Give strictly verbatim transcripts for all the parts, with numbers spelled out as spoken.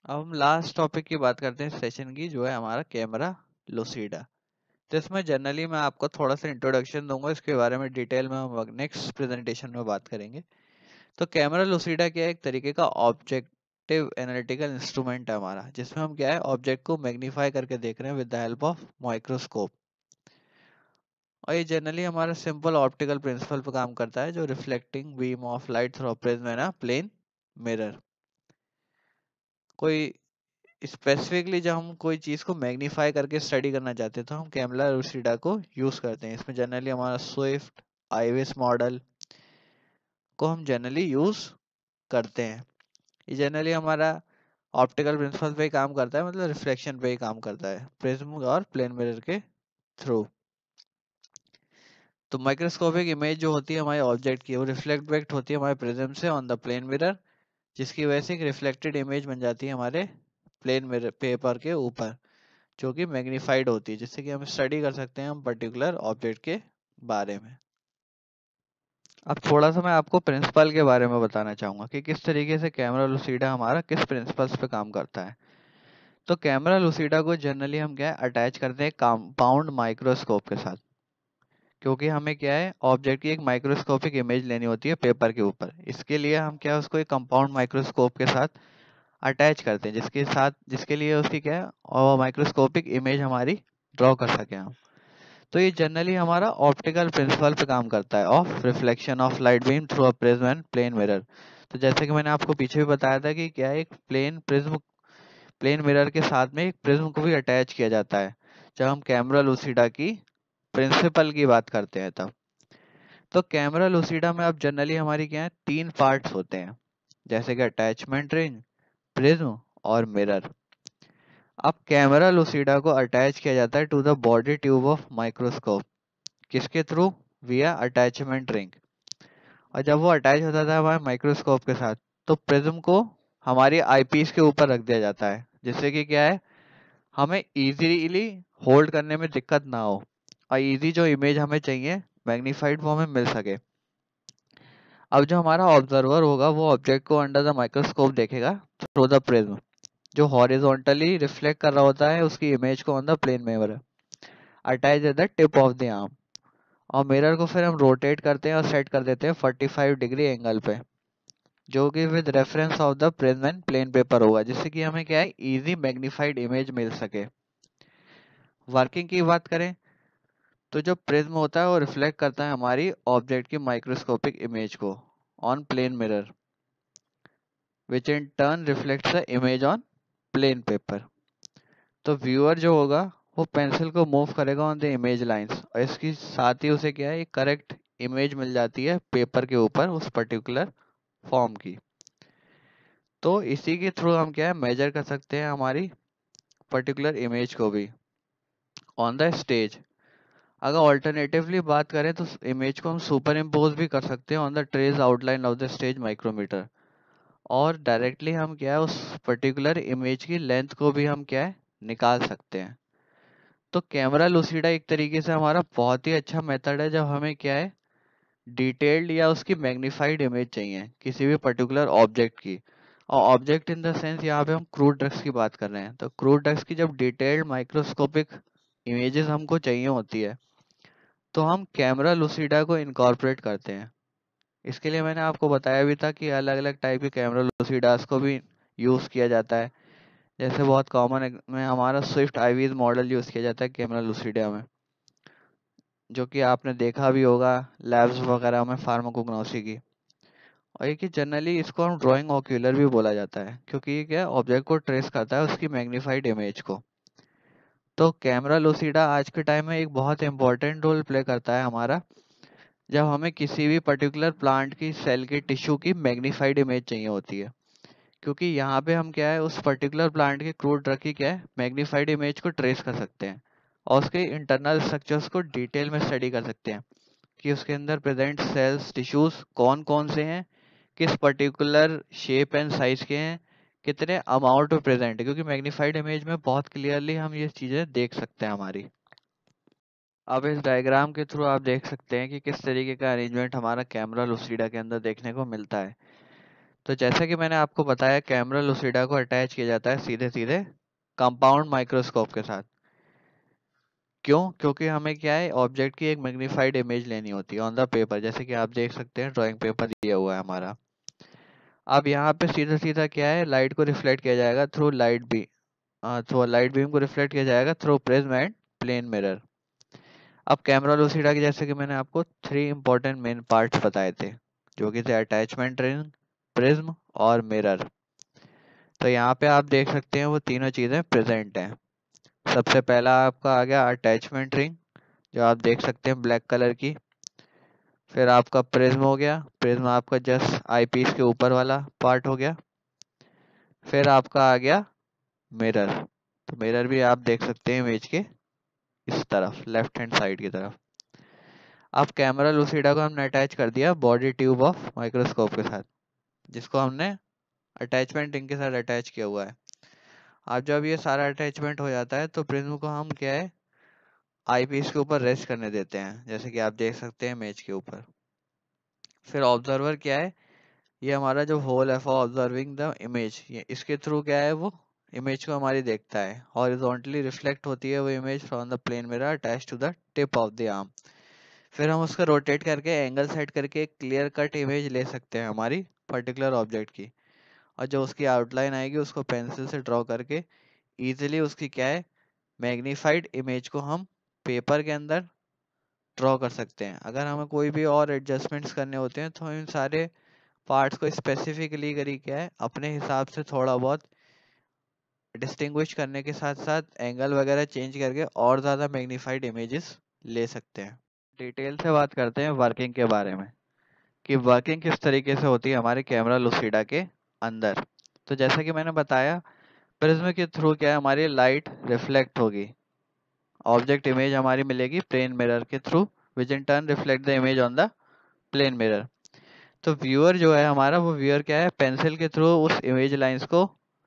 अब हम last topic की बात करते हैं सेशन की, जो है हमारा कैमरा लूसिडा। तो इसमें जनरली मैं आपको थोड़ा सा इंट्रोडक्शन दूंगा, इसके बारे में डिटेल में हम नेक्स्ट प्रेजेंटेशन में बात करेंगे। तो कैमरा लूसिडा क्या है, एक तरीके का ऑब्जेक्टिव एनालिटिकल इंस्ट्रूमेंट है हमारा, जिसमें हम क्या है ऑब्जेक्ट को मैग्नीफाई करके देख रहे हैं with the help of microscope. और ये जनरली हमारा सिंपल ऑप्टिकल प्रिंसिपल पर काम करता है, जो reflecting beam of light through prism है ना प्लेन मिरर। कोई स्पेसिफिकली जब हम कोई चीज़ को मैग्नीफाई करके स्टडी करना चाहते हैं तो हम कैमरा लूसिडा को यूज़ करते हैं। इसमें जनरली हमारा स्विफ्ट आईविस मॉडल को हम जनरली यूज़ करते हैं। ये जनरली हमारा ऑप्टिकल प्रिंसिपल पे ही काम करता है, मतलब रिफ्लेक्शन पे ही काम करता है प्रिज्म और प्लेन मिरर के थ्रू। तो माइक्रोस्कोपिक इमेज जो होती है हमारे ऑब्जेक्ट की, वो रिफ्लेक्ट बैक होती है हमारे प्रिज्म से ऑन द प्लेन मिरर, जिसकी वजह से एक रिफ्लेक्टेड इमेज बन जाती है हमारे प्लेन मिरर पेपर के ऊपर, जो कि मैग्नीफाइड होती है, जिससे कि हम स्टडी कर सकते हैं हम पर्टिकुलर ऑब्जेक्ट के बारे में। अब थोड़ा सा मैं आपको प्रिंसिपल के बारे में बताना चाहूँगा कि किस तरीके से कैमरा लूसिडा हमारा किस प्रिंसिपल्स पे काम करता है। तो कैमरा लूसिडा को जनरली हम क्या है अटैच करते हैं कंपाउंड माइक्रोस्कोप के साथ, क्योंकि हमें क्या है ऑब्जेक्ट की एक माइक्रोस्कोपिक इमेज लेनी होती है पेपर के ऊपर। इसके लिए हम क्या है उसको एक कंपाउंड माइक्रोस्कोप के साथ अटैच करते हैं, जिसके साथ जिसके लिए उसकी क्या है और माइक्रोस्कोपिक इमेज हमारी ड्रॉ कर सकें हम। तो ये जनरली हमारा ऑप्टिकल प्रिंसिपल पे काम करता है of reflection of light beam through a prism and plane mirror. तो जैसे कि मैंने आपको पीछे भी बताया था कि क्या है एक प्लेन प्रिज्म प्लेन मिरर के साथ में एक प्रिज्म को भी अटैच किया जाता है जब हम कैमरा लूसिडा की प्रिंसिपल की बात करते हैं तब। तो कैमरा लूसिडा में अब जनरली हमारी क्या है तीन पार्ट्स होते हैं, जैसे कि अटैचमेंट रिंग, प्रिज्म और मिरर। अब कैमरा लूसिडा को अटैच किया जाता है to the body tube of microscope, किसके थ्रू, विया अटैचमेंट रिंग। और जब वो अटैच होता था हमारे माइक्रोस्कोप के साथ, तो प्रिज्म को हमारी आईपीस के ऊपर रख दिया जाता है, जिससे कि क्या है हमें इजीली होल्ड करने में दिक्कत ना हो और इजी जो इमेज हमें चाहिए मैग्नीफाइड वो हमें मिल सके। अब जो हमारा ऑब्जर्वर होगा वो ऑब्जेक्ट को अंडर द माइक्रोस्कोप देखेगा थ्रू द प्रिज्म, जो हॉरिजॉन्टली रिफ्लेक्ट कर रहा होता है उसकी इमेज को on the plane mirror attach at the tip of the arm. और मिरर को फिर हम रोटेट करते हैं और सेट कर देते हैं फोर्टी फाइव डिग्री एंगल पे, जो कि with reference of the prism and plane paper होगा, जिससे कि हमें क्या है इजी मैग्नीफाइड इमेज मिल सके। वर्किंग की बात करें तो जो प्रिज्म होता है वो रिफ्लेक्ट करता है हमारी ऑब्जेक्ट की माइक्रोस्कोपिक इमेज को on plane mirror, which in turn reflects the image on plane paper. तो व्यूअर जो होगा वो पेंसिल को मूव करेगा ऑन द इमेज लाइंस, और इसके साथ ही उसे क्या है करेक्ट इमेज मिल जाती है पेपर के ऊपर उस पर्टिकुलर फॉर्म की। तो इसी के थ्रू हम क्या है मेजर कर सकते हैं हमारी पर्टिकुलर इमेज को भी ऑन द स्टेज। अगर ऑल्टरनेटिवली बात करें तो इमेज को हम सुपर इम्पोज भी कर सकते हैं on the trace outline of the stage micrometer, और डायरेक्टली हम क्या है उस पर्टिकुलर इमेज की लेंथ को भी हम क्या है निकाल सकते हैं। तो कैमरा लूसिडा एक तरीके से हमारा बहुत ही अच्छा मेथड है जब हमें क्या है डिटेल्ड या उसकी मैग्नीफाइड इमेज चाहिए किसी भी पर्टिकुलर ऑब्जेक्ट की। और ऑब्जेक्ट इन द सेंस यहाँ पे हम क्रूड ड्रग्स की बात कर रहे हैं, तो क्रूड ड्रग्स की जब डिटेल्ड माइक्रोस्कोपिक इमेजेस हमको चाहिए होती है तो हम कैमरा लूसिडा को इनकॉर्पोरेट करते हैं। इसके लिए मैंने आपको बताया भी था कि अलग अलग टाइप के कैमरा लूसिडास को भी यूज़ किया जाता है। जैसे बहुत कॉमन में हमारा स्विफ्ट आईवीज मॉडल यूज़ किया जाता है कैमरा लूसिडा में, जो कि आपने देखा भी होगा लैब्स वगैरह में फार्माकोग्नोसी की। और ये कि जनरली इसको हम ड्राइंग ऑक्यूलर भी बोला जाता है, क्योंकि ये क्या ऑब्जेक्ट को ट्रेस करता है उसकी मैग्नीफाइड इमेज को। तो कैमरा लूसिडा आज के टाइम में एक बहुत इंपॉर्टेंट रोल प्ले करता है हमारा, जब हमें किसी भी पर्टिकुलर प्लांट की सेल की टिश्यू की मैग्नीफाइड इमेज चाहिए होती है। क्योंकि यहाँ पे हम क्या है उस पर्टिकुलर प्लांट के क्रूड ड्रग की क्या है मैग्नीफाइड इमेज को ट्रेस कर सकते हैं और उसके इंटरनल स्ट्रक्चर्स को डिटेल में स्टडी कर सकते हैं कि उसके अंदर प्रेजेंट सेल्स टिश्यूज कौन कौन से हैं, किस पर्टिकुलर शेप एंड साइज के हैं, कितने अमाउंट में प्रेजेंट है, क्योंकि मैग्नीफाइड इमेज में बहुत क्लियरली हम ये चीज़ें देख सकते हैं हमारी। अब इस डायग्राम के थ्रू आप देख सकते हैं कि किस तरीके का अरेंजमेंट हमारा कैमरा लूसिडा के अंदर देखने को मिलता है। तो जैसा कि मैंने आपको बताया, कैमरा लूसिडा को अटैच किया जाता है सीधे सीधे कंपाउंड माइक्रोस्कोप के साथ। क्यों? क्योंकि हमें क्या है, ऑब्जेक्ट की एक मैग्नीफाइड इमेज लेनी होती है ऑन द पेपर, जैसे कि आप देख सकते हैं ड्राइंग पेपर दिया हुआ है हमारा। अब यहाँ पे सीधा सीधा क्या है, लाइट को रिफ्लेक्ट किया जाएगा through light B through light beam को रिफ्लेक्ट किया जाएगा through prism and plane mirror. अब कैमरा लूसिडा के जैसे कि मैंने आपको थ्री इंपॉर्टेंट मेन पार्ट्स बताए थे, जो कि थे अटैचमेंट रिंग, प्रिज्म और मिरर। तो यहाँ पे आप देख सकते हैं वो तीनों चीज़ें प्रेजेंट हैं। सबसे पहला आपका आ गया अटैचमेंट रिंग, जो आप देख सकते हैं ब्लैक कलर की। फिर आपका प्रिज्म हो गया, प्रिज्म आपका जस्ट आई पीस के ऊपर वाला पार्ट हो गया। फिर आपका आ गया मिरर। तो मिरर भी आप देख सकते हैं इमेज के इस तरफ, लेफ्ट हैंड साइड की तरफ। अब कैमरा लूसिडा को हमने अटैच कर दिया बॉडी ट्यूब ऑफ माइक्रोस्कोप के साथ, जिसको हमने अटैचमेंट रिंग के साथ अटैच किया हुआ है। अब जब ये सारा अटैचमेंट हो जाता है तो प्रिज्म को हम क्या है, आई पीस के ऊपर रेस्ट करने देते हैं, जैसे कि आप देख सकते हैं इमेज के ऊपर। फिर ऑब्जर्वर क्या है, ये हमारा जो होल है फॉर ऑब्जर्विंग द इमेज, ये इसके थ्रू क्या है, वो इमेज को हमारी देखता है। हॉरिजॉन्टली रिफ्लेक्ट होती है वो image from the plane mirror attach to the tip of the arm. फिर हम उसको रोटेट करके एंगल सेट करके एक क्लियर कट इमेज ले सकते हैं हमारी पर्टिकुलर ऑब्जेक्ट की। और जो उसकी आउटलाइन आएगी उसको पेंसिल से ड्रॉ करके इजीली उसकी क्या है, मैग्नीफाइड इमेज को हम पेपर के अंदर ड्रॉ कर सकते हैं। अगर हमें कोई भी और एडजस्टमेंट्स करने होते हैं तो हम इन सारे पार्ट्स को स्पेसिफिकली करी क्या है, अपने हिसाब से थोड़ा बहुत डिस्टिंग्विश करने के साथ साथ एंगल वगैरह चेंज करके और ज़्यादा मैग्नीफाइड इमेजेस ले सकते हैं। डिटेल से बात करते हैं वर्किंग के बारे में, कि वर्किंग किस तरीके से होती है हमारे कैमरा लूसिडा के अंदर। तो जैसा कि मैंने बताया, प्रिज्म के थ्रू क्या है, हमारी लाइट रिफ्लेक्ट होगी, ऑब्जेक्ट इमेज हमारी मिलेगी प्लेन मिरर के through, which in turn reflect the image on the plane mirror. तो व्यूअर जो है हमारा, वो व्यूअर क्या है, पेंसिल के थ्रू उस इमेज लाइंस को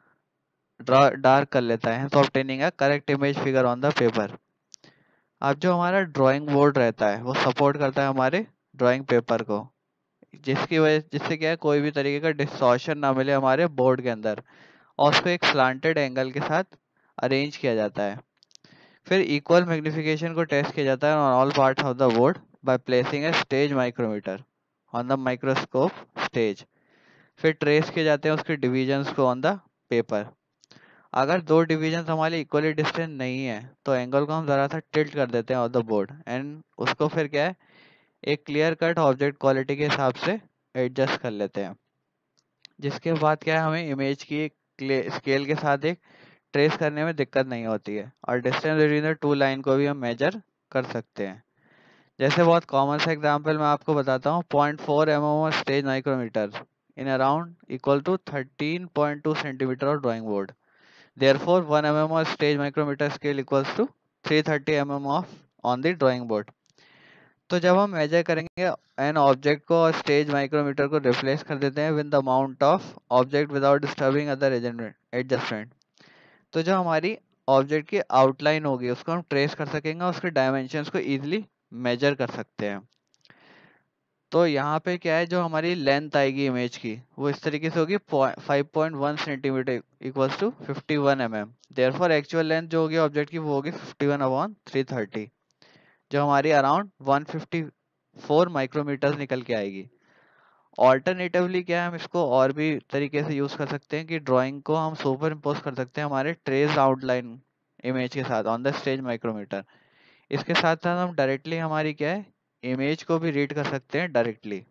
डार्क कर लेता है, तो obtaining a correct image figure on the paper. अब जो हमारा ड्राइंग बोर्ड रहता है वो सपोर्ट करता है हमारे ड्राइंग पेपर को, जिसकी वजह जिससे क्या है, कोई भी तरीके का डिस्टॉर्शन ना मिले हमारे बोर्ड के अंदर, और उसको एक स्लांटेड एंगल के साथ अरेंज किया जाता है। फिर इक्वल मैग्निफिकेशन को टेस्ट किया जाता है on all parts of the board by placing a stage micrometer on the microscope stage. फिर ट्रेस किए जाते हैं उसके डिविजन्स को ऑन द पेपर। अगर दो डिविजन हमारे इक्वली डिस्टेंट नहीं है तो एंगल को हम ज़रा सा टिल्ट कर देते हैं ऑन द बोर्ड, एंड उसको फिर क्या है, एक क्लियर कट ऑब्जेक्ट क्वालिटी के हिसाब से एडजस्ट कर लेते हैं। जिसके बाद क्या है, हमें इमेज की एक स्केल के साथ एक ट्रेस करने में दिक्कत नहीं होती है, और distance between the two line को भी हम मेजर कर सकते हैं। जैसे बहुत कॉमन सा एग्जांपल मैं आपको बताता हूँ, point four M M stage micrometer in around equal to thirteen point two centimetre of drawing board. Therefore one M M stage micrometer scale equals to three thirty M M of on the drawing board. तो जब हम major करेंगे an object को और stage micrometer को replace कर देते हैं with the amount of object without disturbing other adjustment, तो जो हमारी ऑब्जेक्ट की आउटलाइन होगी उसको हम ट्रेस कर सकेंगे, उसके डायमेंशंस को इजीली मेजर कर सकते हैं। तो यहाँ पे क्या है, जो हमारी लेंथ आएगी इमेज की वो इस तरीके से होगी, five point one centimetre equals to fifty one M M. Therefore actual length जो होगी ऑब्जेक्ट की वो होगी fifty one upon three thirty, जो हमारी around one fifty four micrometer निकल के आएगी। ऑल्टरनेटिवली क्या है, हम इसको और भी तरीके से यूज कर सकते हैं कि ड्राइंग को हम सुपर इम्पोज कर सकते हैं हमारे ट्रेस आउटलाइन इमेज के साथ ऑन द स्टेज माइक्रोमीटर। इसके साथ साथ हम डायरेक्टली हमारी क्या है, इमेज को भी रीड कर सकते हैं डायरेक्टली।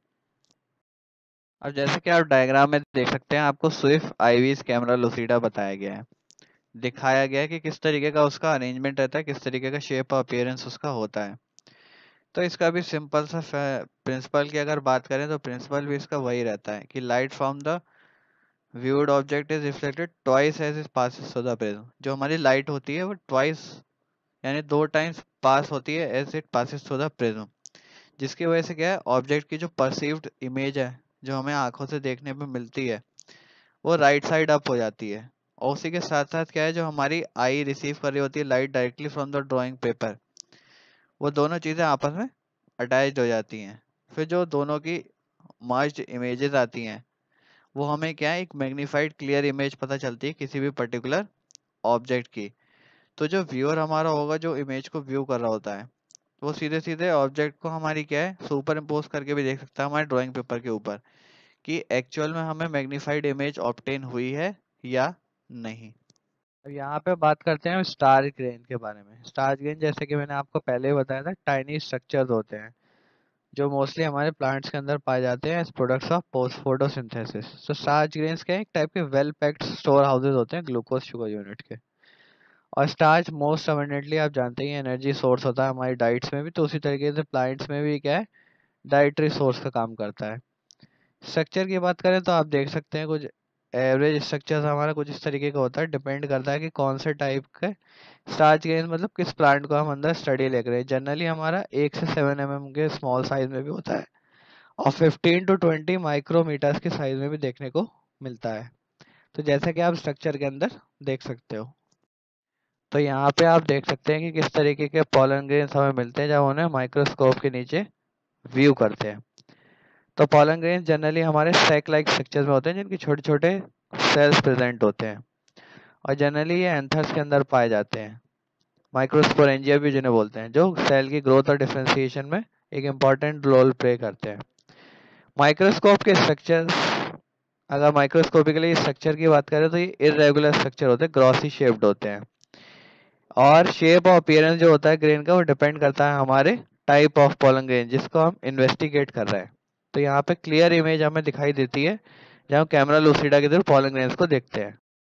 अब जैसे कि आप डायग्राम में देख सकते हैं, आपको स्विफ्ट आईवीज कैमरा लूसिडा बताया गया है, दिखाया गया है कि किस तरीके का उसका अरेंजमेंट रहता है, किस तरीके का शेप और अपीयरेंस उसका होता है। तो इसका भी सिंपल सा प्रिंसिपल की अगर बात करें तो प्रिंसिपल भी इसका वही रहता है कि light from the viewed object is reflected twice as it passes through the prism. जो हमारी लाइट होती है वो ट्वाइस यानी दो टाइम्स पास होती है as it passes through the prism, जिसकी वजह से क्या है, ऑब्जेक्ट की जो परसीव्ड इमेज है जो हमें आंखों से देखने में मिलती है वो राइट साइड अप हो जाती है। और उसी के साथ साथ क्या है, जो हमारी आई रिसीव कर रही होती है light directly from the drawing paper, वो दोनों चीज़ें आपस में अटैच्ड हो जाती हैं। फिर जो दोनों की मर्ज्ड इमेजेस आती हैं वो हमें क्या है, एक मैग्नीफाइड क्लियर इमेज पता चलती है किसी भी पर्टिकुलर ऑब्जेक्ट की। तो जो व्यूअर हमारा होगा, जो इमेज को व्यू कर रहा होता है, वो सीधे सीधे ऑब्जेक्ट को हमारी क्या है, सुपर इम्पोज करके भी देख सकता है हमारे ड्राइंग पेपर के ऊपर कि एक्चुअल में हमें मैग्नीफाइड इमेज ऑब्टेन हुई है या नहीं। अब यहाँ पे बात करते हैं स्टार ग्रेन के बारे में। स्टार ग्रेन जैसे कि मैंने आपको पहले ही बताया था, टाइनी स्ट्रक्चर्स होते हैं जो मोस्टली हमारे प्लांट्स के अंदर पाए जाते हैं as products of post photosynthesis. तो स्टार्च ग्रेन्स क्या है, एक टाइप के वेल पैक्ड स्टोर हाउसेज होते हैं ग्लूकोज शुगर यूनिट के। और स्टार्च मोस्ट अबंडेंटली आप जानते ही एनर्जी सोर्स होता है हमारी डाइट्स में भी, तो उसी तरीके से प्लांट्स में भी क्या है, डाइटरी सोर्स का काम करता है। स्ट्रक्चर की बात करें तो आप देख सकते हैं कुछ एवरेज स्ट्रक्चर हमारा कुछ इस तरीके का होता है। डिपेंड करता है कि कौन से टाइप के स्टार्च ग्रेन, मतलब किस प्लांट को हम अंदर स्टडी ले रहे हैं। जनरली हमारा एक से सेवन एम एम के स्मॉल साइज में भी होता है और फिफ्टीन टू ट्वेंटी माइक्रोमीटर्स के साइज में भी देखने को मिलता है। तो जैसा कि आप स्ट्रक्चर के अंदर देख सकते हो, तो यहाँ पे आप देख सकते हैं कि किस तरीके के पॉलन ग्रेन्स हमें मिलते हैं जब उन्हें माइक्रोस्कोप के नीचे व्यू करते हैं। तो पॉलन ग्रेन्स जनरली हमारे सैक लाइक स्ट्रक्चर्स में होते हैं जिनके छोटे छोटे सेल्स प्रेजेंट होते हैं और जनरली ये एंथर्स के अंदर पाए जाते हैं। माइक्रोस्पोरेंजिया भी जिन्हें बोलते हैं, जो सेल की ग्रोथ और डिफरेंशिएशन में एक इम्पॉर्टेंट रोल प्ले करते हैं। माइक्रोस्कोप के स्ट्रक्चर, अगर माइक्रोस्कोपिकली स्ट्रक्चर की बात करें तो ये इरेगुलर स्ट्रक्चर होते हैं, ग्रॉसी शेप्ड होते हैं। और शेप और अपीयरेंस जो होता है ग्रेन का, वो डिपेंड करता है हमारे टाइप ऑफ पॉलन ग्रेन जिसको हम इन्वेस्टिगेट कर रहे हैं। तो यहाँ पे क्लियर इमेज हमें दिखाई देती है जब हम कैमरा लूसिडा के थ्रू पॉलन ग्रेन्स को देखते हैं।